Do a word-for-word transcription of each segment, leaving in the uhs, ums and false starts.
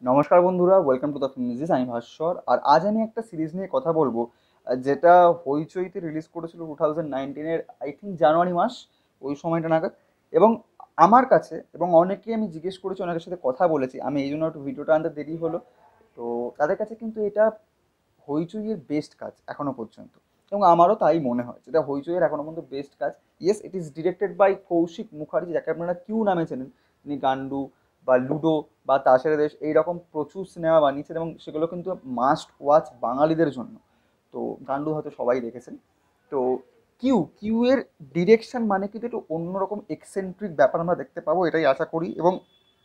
নমস্কার বন্ধুরা, welcome to the ফিল্মিজিস। আমি ভাস্বর। আর আজ আমি একটা সিরিজ নিয়ে কথা বলবো, আহ, যেটা হইচইতে রিলিজ করেছিল টু থাউজেন্ড নাইনটিনের আই থিঙ্ক জানুয়ারি মাস, ওই সময়টা নাগাদ। এবং আমার কাছে এবং অনেকেই আমি জিজ্ঞেস করেছি, অনেকের সাথে কথা বলেছি, আমি এই জন্য একটু ভিডিওটা আনতে দেরি হলো। তো তাদের কাছে কিন্তু এটা হইচইয়ের বেস্ট কাজ এখনো পর্যন্ত, এবং আমারও তাই মনে হয় যেটা হইচইয়ের এখনো পর্যন্ত বেস্ট কাজ। Yes, it is directed by Koushik Mukherjee, যাকে আপনারা কিউ নামে চেনেন। তিনি গান্ডু বা লুডো বা তাসের দেশ এইরকম প্রচুর সিনেমা বানিয়েছেন, এবং সেগুলো কিন্তু মাস্ট ওয়াচ বাঙালিদের জন্য। তো গান্ডু হয়তো সবাই দেখেছেন। তো কিউ কিউ এর ডিরেকশন মানে কিন্তু একটু অন্যরকম এক্সেন্ট্রিক ব্যাপার আমরা দেখতে পাবো, এটাই আশা করি। এবং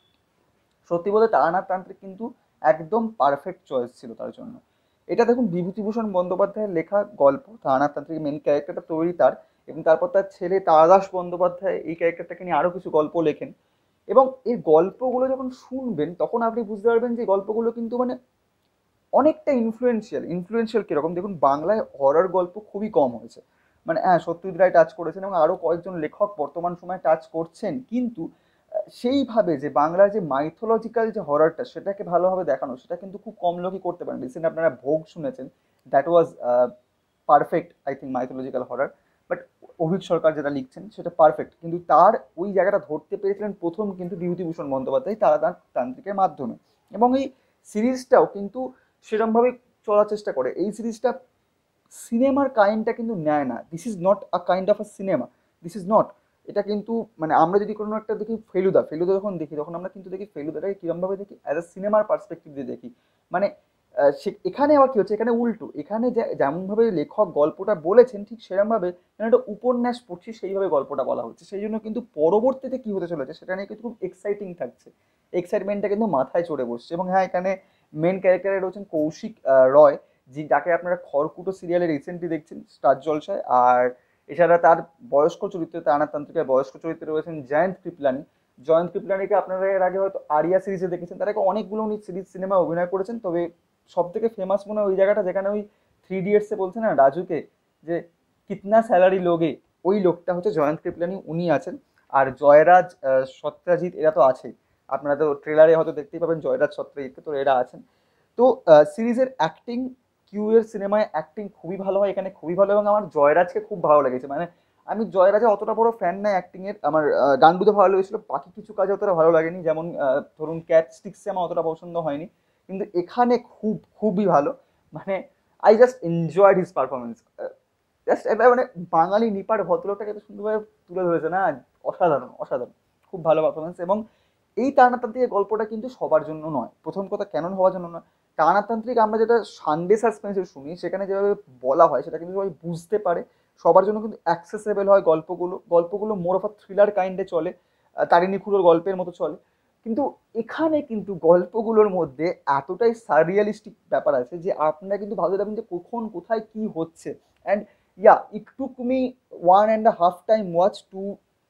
সত্যি বলতে তারানাথ তান্ত্রিক কিন্তু একদম পারফেক্ট চয়েস ছিল তার জন্য। এটা দেখুন, বিভূতিভূষণ বন্দ্যোপাধ্যায়ের লেখা গল্প, তারানাথ তান্ত্রিক মেন ক্যারেক্টারটা তৈরি তার, এবং তারপর তার ছেলে তারাদাস বন্দ্যোপাধ্যায় এই ক্যারেক্টারটাকে নিয়ে আরও কিছু গল্প লেখেন। এবং এই গল্পগুলো যখন শুনবেন তখন আপনি বুঝতে পারবেন যে এই গল্পগুলো কিন্তু মানে অনেকটা ইনফ্লুয়েন্সিয়াল। ইনফ্লুয়েন্সিয়াল কীরকম, দেখুন বাংলায় হরর গল্প খুবই কম হয়েছে। মানে হ্যাঁ, সত্যজিৎ রায় টাচ করেছেন এবং আরও কয়েকজন লেখক বর্তমান সময়ে টাচ করছেন, কিন্তু আহ, সেইভাবে যে বাংলার যে মাইথোলজিক্যাল যে হররটা সেটাকে ভালোভাবে দেখানো, সেটা কিন্তু খুব কম লোকই করতে পারেন। রিসেন্ট আপনারা ভোগ শুনেছেন, that was perfect I think mythological horror. But Avik Sarkar যেটা লিখছেন সেটা পারফেক্ট, কিন্তু তার ওই জায়গাটা ধরতে পেরেছিলেন প্রথম কিন্তু বিভূতিভূষণ বন্দ্যোপাধ্যায় তারানাথ তান্ত্রিকের মাধ্যমে। এবং এই সিরিজটাও কিন্তু সেরমভাবে চলার চেষ্টা করে। এই সিরিজটা সিনেমার কাইন্ডটা কিন্তু নেয় না। This is not a kind of a cinema, this is not. এটা কিন্তু মানে আমরা যদি কোনো একটা দেখি, ফেলুদা ফেলুদা যখন দেখি তখন আমরা কিন্তু দেখি ফেলুদাটাকে কীরমভাবে দেখি, অ্যাজ আ সিনেমার পার্সপেক্টিভ দিয়ে দেখি। মানে আহ, সে এখানে আবার কী হচ্ছে, এখানে উল্টো। এখানে যে যেমনভাবে লেখক গল্পটা বলেছেন ঠিক সেরমভাবে যেন একটা উপন্যাস পড়ছি সেইভাবে গল্পটা বলা হচ্ছে। সেই জন্য কিন্তু পরবর্তীতে কী হতে চলেছে সেটা নিয়ে কিন্তু খুব এক্সাইটিং থাকছে। এক্সাইটমেন্টটা কিন্তু মাথায় চড়ে বসছে। এবং হ্যাঁ, এখানে মেন ক্যারেক্টারে রয়েছেন কৌশিক আহ, রয়, যে যাকে আপনারা খড়কুটো সিরিয়ালে রিসেন্টলি দেখছেন স্টার জলসায়। আর এছাড়া তার বয়স্ক চরিত্রে, তারানাথ তান্ত্রিকের বয়স্ক চরিত্রে রয়েছেন জয়ন্ত কৃপলানি। জয়ন্ত কৃপলানিকে আপনারা এর আগে হয়তো আরিয়া সিরিজে দেখেছেন, তার আগে অনেকগুলো উনি সিরিজ সিনেমা অভিনয় করেছেন। তবে সব থেকে ফেমাস মনে হয় ওই জায়গাটা যেখানে ওই থ্রি ইডিয়টসে বলছে না রাজুকে যে কিতনা স্যালারি লোগে, ওই লোকটা হচ্ছে জয়ন্ত কৃপলানি, উনি আছেন। আর জয়রাজ আহ, সত্যজিৎ এরা তো আছেই, আপনারা তো ট্রেলারে হয়তো দেখতেই পাবেন জয়রাজ সত্যজিৎকে, তো এরা আছেন। তো সিরিজের অ্যাক্টিং, কিউ এর সিনেমায় অ্যাক্টিং খুবই ভালো হয় এখানে, খুবই ভালো। এবং আমার জয়রাজকে খুব ভালো লেগেছে। মানে আমি জয়রাজের অতটা বড় ফ্যান নাই অ্যাক্টিং এর, আমার আহ, গান্ডুতে ভালো লেগেছিল, বাকি কিছু কাজে অতটা ভালো লাগেনি। যেমন আহ, ধরুন ক্যাট স্টিক্সে আমার অতটা পছন্দ হয়নি, কিন্তু এখানে খুব খুবই ভালো। মানে I just enjoyed his performance. Just এটা মানে বাঙালি নিপার ভদ্রলোকটাকে এত সুন্দরভাবে তুলে ধরেছে না, অসাধারণ অসাধারণ, খুব ভালো পারফরমেন্স। এবং এই তারানাথতান্ত্রিকের গল্পটা কিন্তু সবার জন্য নয়। প্রথম কথা, ক্যানন হওয়ার জন্য নয়। তারানাথতান্ত্রিক আমরা যেটা সানডে সাসপেন্সে শুনি, সেখানে যেভাবে বলা হয় সেটা কিন্তু সবাই বুঝতে পারে, সবার জন্য কিন্তু অ্যাক্সেসেবল হয় গল্পগুলো। গল্পগুলো মোর অফ আ থ্রিলার কাইন্ডে চলে, আহ, তারিণী খুড়োর গল্পের মতো চলে। কিন্তু এখানে কিন্তু গল্পগুলোর মধ্যে এতটাই সাররিয়ালিস্টিক ব্যাপার আছে যে আপনারা কিন্তু ভাবতে পারবেন যে কখন কোথায় কি হচ্ছে। And yeah, it took me one and a half time watch to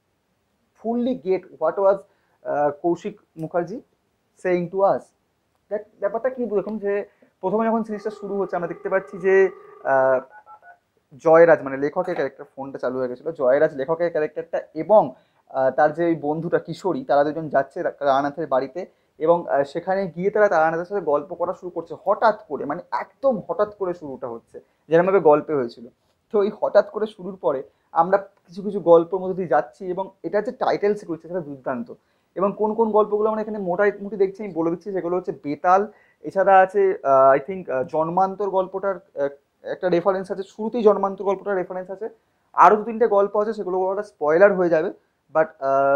fully get what was uh, Koushik Mukherjee saying to us. দেখ ব্যাপারটা কি দেখুন, যে প্রথমে যখন সিরিজটা শুরু হচ্ছে আমরা দেখতে পাচ্ছি যে আহ, জয়রাজ মানে লেখকের ক্যারেক্টার, ফোনটা চালু হয়ে গেছিলো, জয়রাজ লেখকের ক্যারেক্টারটা এবং আহ, তার যে ওই বন্ধুটা কিশোরী, তারা দুজন যাচ্ছে তারানাথের বাড়িতে। এবং আহ, সেখানে গিয়ে তারা তারানাথের সাথে গল্প করা শুরু করছে হঠাৎ করে, মানে একদম হঠাৎ করে শুরুটা হচ্ছে, যেরকমভাবে গল্পে হয়েছিল। তো এই হঠাৎ করে শুরুর পরে আমরা কিছু কিছু গল্পের মধ্যে দিয়ে যাচ্ছি, এবং এটা যে টাইটেল সিকুয়েন্স সেটা দুর্দান্ত। এবং কোন কোন গল্পগুলো আমরা এখানে মোটামুটি দেখছি আমি বলে দিচ্ছি, সেগুলো হচ্ছে বেতাল। এছাড়া আছে আই থিঙ্ক জন্মান্তর গল্পটার আহ, একটা রেফারেন্স আছে, শুরুতেই জন্মান্তর গল্পটার রেফারেন্স আছে। আরও দু তিনটে গল্প আছে, সেগুলো বলাটা স্পয়লার হয়ে যাবে। বাট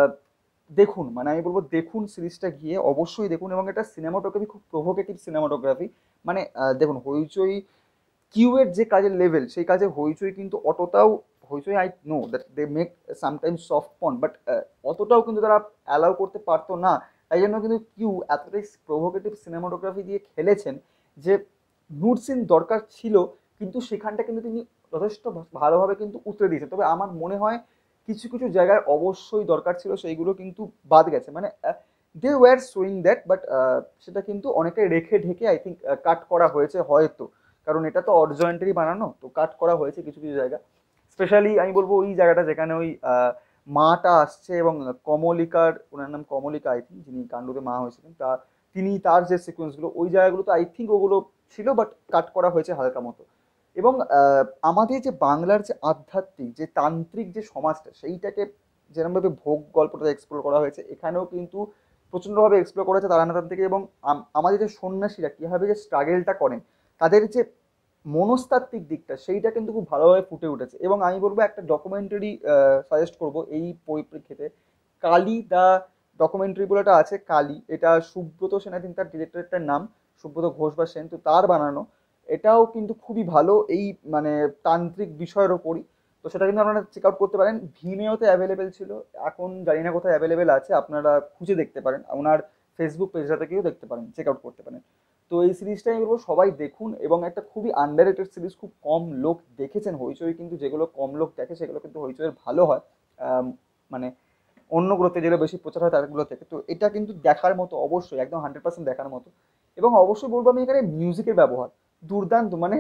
দেখুন, মানে আমি বলবো দেখুন সিরিজটা গিয়ে, অবশ্যই দেখুন। এবং এটা সিনেমাটোগ্রাফি খুব প্রভোকেটিভ সিনেমাটোগ্রাফি। মানে আহ, দেখুন হইচই কিউ এর যে কাজের লেভেল, সেই কাজে হইচই কিন্তু অতটাও, Hoichoi I know that they make sometimes soft porn, but অতটাও কিন্তু তারা অ্যালাউ করতে পারতো না। তাই জন্য কিন্তু কিউ এতটাই প্রভোকেটিভ সিনেমাটোগ্রাফি দিয়ে খেলেছেন যে নুড সিন দরকার ছিল, কিন্তু সেখানটা কিন্তু তিনি যথেষ্ট ভালোভাবে কিন্তু উতরে দিয়েছেন। তবে আমার মনে হয় কিছু কিছু জায়গায় অবশ্যই দরকার ছিল, সেইগুলো কিন্তু বাদ গেছে। মানে they were showing that, but সেটা কিন্তু অনেকটাই রেখে ঢেকে আই থিঙ্ক কাট করা হয়েছে হয়তো, কারণ এটা তো অর্জয়েন্টারি বানানো, তো কাট করা হয়েছে কিছু কিছু জায়গা। স্পেশালি আমি বলবো ওই জায়গাটা যেখানে ওই আহ, মাটা আসছে এবং কমলিকার, ওনার নাম কমলিকা আই থিঙ্ক, যিনি কাণ্ডুতে মা হয়েছিলেন, তা তিনি তার যে সিকোয়েন্সগুলো ওই জায়গাগুলো তো আই থিঙ্ক ওগুলো ছিল, বাট কাট করা হয়েছে হালকা মতো। এবং আহ, আমাদের যে বাংলার যে আধ্যাত্মিক যে তান্ত্রিক যে সমাজটা সেইটাকে যেরকমভাবে ভোগ গল্পটা এক্সপ্লোর করা হয়েছে এখানেও কিন্তু প্রচণ্ডভাবে এক্সপ্লোর করা হয়েছে তারানাথ থেকে। এবং আম- আমাদের যে সন্ন্যাসীরা কীভাবে যে স্ট্রাগেলটা করেন, তাদের যে মনস্তাত্ত্বিক দিকটা সেইটা কিন্তু খুব ভালোভাবে ফুটে উঠেছে। এবং আমি বলবো একটা ডকুমেন্টারি সাজেস্ট করব এই পরিপ্রেক্ষিতে, কালী দা ডকুমেন্টারি বলে একটা আছে, কালী, এটা সুব্রত সেন আই থিঙ্ক তার ডিরেক্টরের নাম, সুব্রত ঘোষ বা সেন, তো তার বানানো। এটাও কিন্তু খুবই ভালো এই মানে তান্ত্রিক বিষয়ের ওপরই। তো সেটা কিন্তু আপনারা চেক আউট করতে পারেন, ভিমেওতে অ্যাভেলেবেল ছিল, এখন জানি না কোথায় অ্যাভেলেবেল আছে, আপনারা খুঁজে দেখতে পারেন, ওনার ফেসবুক পেজটা থেকেও দেখতে পারেন, চেক আউট করতে পারেন। তো এই সিরিজটা আমি বলবো সবাই দেখুন, এবং একটা খুবই আন্ডাররেটেড সিরিজ, খুব কম লোক দেখেছেন হইচই, কিন্তু যেগুলো কম লোক দেখে সেগুলো কিন্তু হইচইয়ের ভালো হয়। আম, মানে অন্যগুলোতে যেগুলো বেশি প্রচার হয় তারগুলো থেকে, তো এটা কিন্তু দেখার মতো, অবশ্যই একদম হান্ড্রেড পার্সেন্ট দেখার মতো। এবং অবশ্যই বলবো আমি এখানে মিউজিকের ব্যবহার দুর্দান্ত, মানে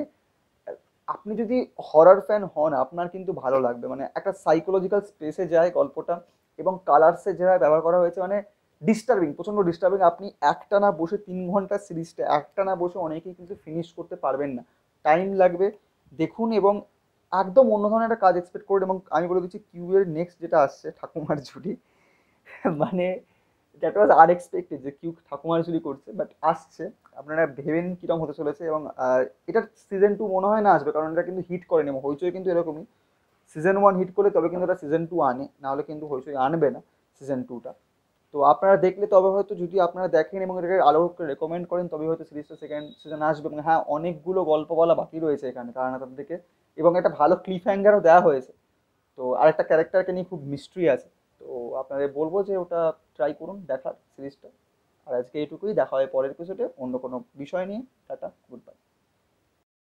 আপনি যদি হরর ফ্যান হন আপনার কিন্তু ভালো লাগবে, মানে একটা সাইকোলজিক্যাল স্পেসে যায় গল্পটা। এবং কালার্সে যেভাবে ব্যবহার করা হয়েছে মানে ডিস্টার্বিং, প্রচণ্ড ডিস্টার্বিং। আপনি একটানা বসে তিন ঘন্টার সিরিজটা একটানা বসে অনেকেই কিন্তু ফিনিশ করতে পারবেন না, টাইম লাগবে। দেখুন এবং একদম অন্য ধরনের একটা কাজ এক্সপেক্ট করুন। এবং আমি বলে দিচ্ছি কিউবের নেক্সট যেটা আসছে ঠাকুমার ঝুলি, মানে দ্যাট ওয়াজ আনএক্সপেক্টেড যে কিউ ঠাকুমার ঝুলি করছে, বাট আসছে। আপনারা ভেবেন কিরকম হতে চলেছে। এবং আহ, এটার সিজন টু মনে হয় না আসবে, কারণ এটা কিন্তু হিট করেনি, এবং হইচই কিন্তু এরকমই, সিজন ওয়ান হিট করলে তবে কিন্তু এটা সিজন টু আনে, নাহলে কিন্তু হইচই আনবে না সিজন টুটা। তো আপনারা দেখলে তবে হয়তো, যদি আপনারা দেখেন এবং এটাকে আরও রেকমেন্ড করেন, তবে হয়তো সিরিজটা সেকেন্ড সিজন আসবে। এবং হ্যাঁ, অনেকগুলো গল্প বলা বাকি রয়েছে এখানে তারানাথ থেকে, এবং একটা ভালো ক্লিফ হ্যাঙ্গারও দেওয়া হয়েছে। তো আরেকটা ক্যারেক্টারকে নিয়ে খুব মিস্ট্রি আছে। তো আপনাদের বলবো যে ওটা ট্রাই করুন দেখার সিরিজটা। আর আজকে এইটুকুই, দেখা হয় পরের এপিসোডে অন্য কোনো বিষয় নিয়ে। টাটা।